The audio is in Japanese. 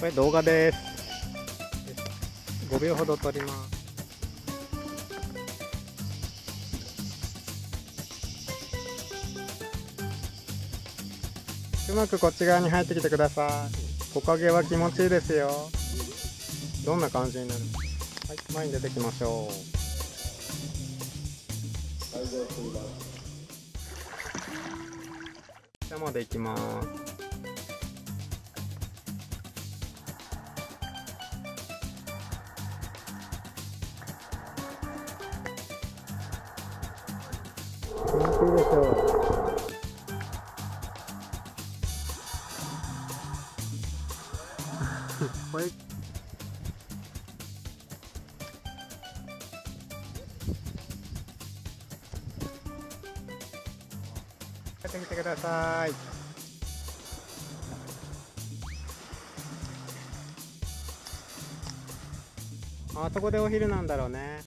これ動画です。5秒ほど撮ります。うまくこっち側に入ってきてください。木陰は気持ちいいですよ。どんな感じになる？はい、前に出てきましょう。下まで行きます。気持ちいいでしょう。これやってみてください。あそこでお昼なんだろうね。